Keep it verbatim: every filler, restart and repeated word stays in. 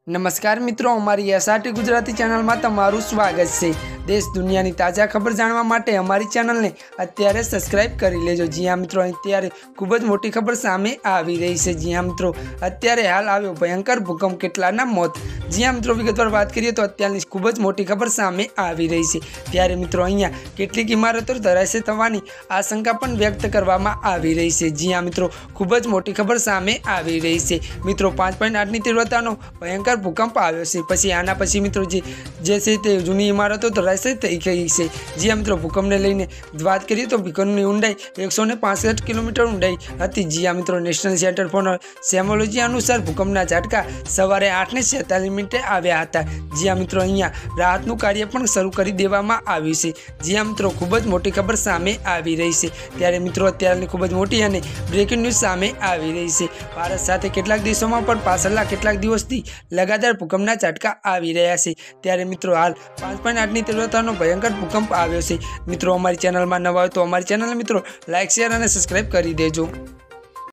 नमस्कार मित्रों, अमारी एसआरटी गुजराती चैनल में तमारू स्वागत है। देश दुनिया की ताजा खबर जानवा माटे अमारी चैनल ने अत्यारे सब्सक्राइब करी लेजो। जी हाँ मित्रों, अत्यारे खूब ज मोटी खबर सामे आवी रही है। जी हाँ मित्रों, अत्यारे हाल आव्यो भयंकर भूकंप, केटलाना मौत। जी हाँ मित्रों, विगतवार बात करिए तो अत्यारनी खूब ज मोटी खबर सामे आवी रही है। त्यारे मित्रों, अहींया केटलीक इमारतों धराशय थवानी आशंका पण व्यक्त करवामां आवी रही है। जी हाँ मित्रों, खूब ज मोटी खबर सामे आवी रही है। मित्रों, पांच पॉइंट आठ नी तीव्रतानो भयंकर भूकंप आव्यो छे। पछी आना पछी मित्रों जे जे छे ते जूनी इमारतों धराशय थई गई छे। जी हाँ मित्रों, भूकंपने लईने बात करिए तो भूकंपनी ऊंडाई एक सौ पांसठ किलोमीटर ऊंडाई हती। जी हाँ मित्रों, नेशनल सेंटर फॉर सेमोलॉजी अनुसार भूकंपना झटका सवारे आठ ने छेतालीस मिनिटे आव्या हता। जी हाँ मित्रों, अहींया राहतनुं कार्य पण शरू करी देवामां आव्युं छे। जी हाँ मित्रों, खूब ज मोटी खबर सामे आवी रही है। त्यारे मित्रों, अत्यारनी खूब ज मोटी अने ब्रेकिंग न्यूज सामे आवी रही है। भारत साथे केटलाक देशोमां पण पाछळना केटलाक दिवसथी लगातार भूकंपना झटका आवी रह्या छे। त्यारे मित्रों, हाल पांच पॉइंट आठ नी तीव्रतानो भयंकर भूकंप आव्यो छे। मित्रों, अमारी चेनल में नवा हो तो अमारी चेनल मित्रों लाइक शेर और सब्सक्राइब करी देजो।